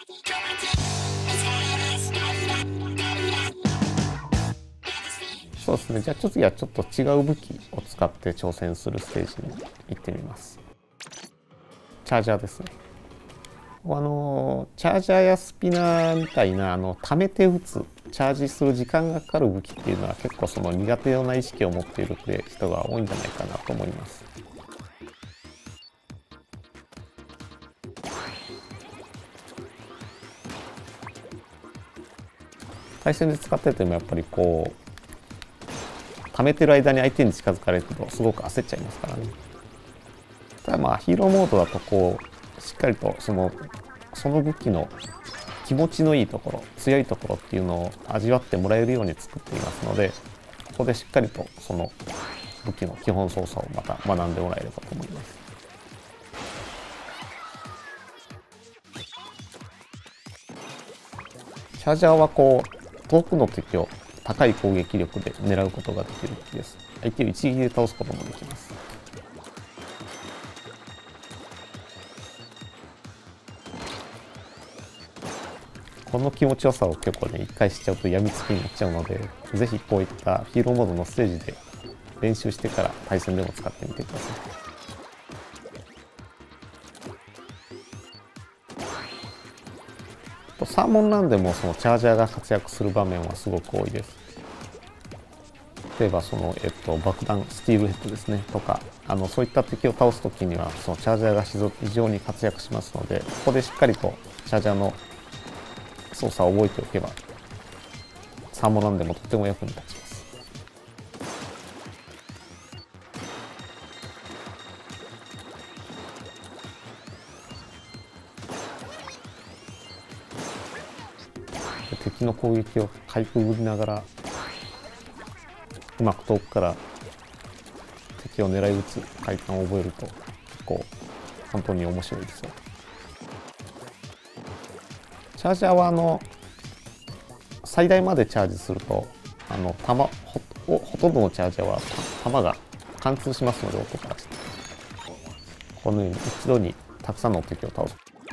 そうですね。じゃあ次はちょっと違う武器を使って挑戦するステージに行ってみます。チャージャーですね。チャージャーやスピナーみたいな溜めて打つチャージする時間がかかる武器っていうのは結構その苦手な意識を持っている人が多いんじゃないかなと思います。対戦で使っててもやっぱりこう溜めてる間に相手に近づかれるとすごく焦っちゃいますからね。ただまあヒーローモードだとこうしっかりとその武器の気持ちのいいところ、強いところっていうのを味わってもらえるように作っていますので、ここでしっかりとその武器の基本操作をまた学んでもらえればと思います。チャージャーはこう遠くの敵を高い攻撃力で狙うことができる武器です。相手を一撃で倒すこともできます。この気持ちよさを結構ね、一回しちゃうと病みつきになっちゃうので、ぜひこういったヒーローモードのステージで練習してから対戦でも使ってみてください。サーモンランでもそのチャージャーが活躍する場面はすごく多いです。例えばその、爆弾スティールヘッドですねとかそういった敵を倒す時にはそのチャージャーが非常に活躍しますので、ここでしっかりとチャージャーの操作を覚えておけばサーモンランでもとても役に立ちます。敵の攻撃をかいくぐりながらうまく遠くから敵を狙い撃つ快感を覚えると結構本当に面白いですよ。チャージャーは最大までチャージするとほとんどのチャージャーは弾が貫通しますので、音からしてこのように一度にたくさんの敵を倒す。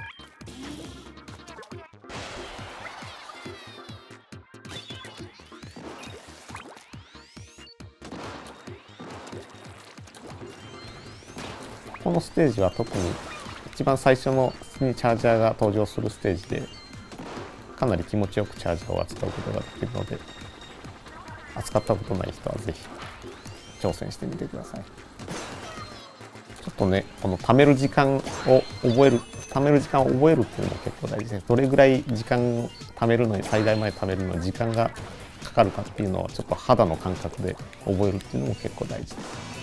このステージは特に一番最初のにチャージャーが登場するステージでかなり気持ちよくチャージャーを扱うことができるので、扱ったことない人はぜひ挑戦してみてください。ちょっとね、この貯める時間を覚えるっていうのも結構大事です。どれぐらい時間を貯めるのに最大まで貯めるのに時間がかかるかっていうのをちょっと肌の感覚で覚えるっていうのも結構大事です。